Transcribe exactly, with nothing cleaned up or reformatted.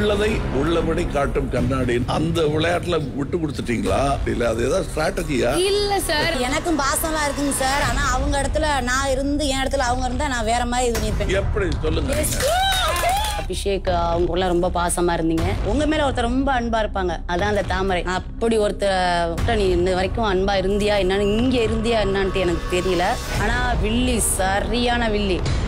உள்ளதை உள்ளபடி காட்டும் கண்ணாடி. அந்த விளையாட்டுல விட்டு கொடுத்துட்டீங்களா இல்ல அது ஏதாவது ஸ்ட்ராட்டஜியா? இல்ல சார், எனக்கும் பாசமா இருக்குங்க சார். ஆனா அவங்க இடத்துல நான் இருந்து என் இடத்துல அவங்க இருந்தா நான் வேற மாதிரி இது பண்ணிருப்பேன். எப்படி சொல்லுங்க. அபிஷேக் அவங்க எல்லாம் ரொம்ப பாசமா இருந்தீங்க. உங்க மேல ஒருத்தர் ரொம்ப அன்பா இருப்பாங்க, அதான் அந்த தாமரை. அப்படி ஒருத்தர் நீ இன்ன வரைக்கும் அன்பா இருந்தியா என்னன்னு, இங்க இருந்தியா என்னன்னு எனக்கு தெரியல. ஆனா வில்லி சரியான வில்லி.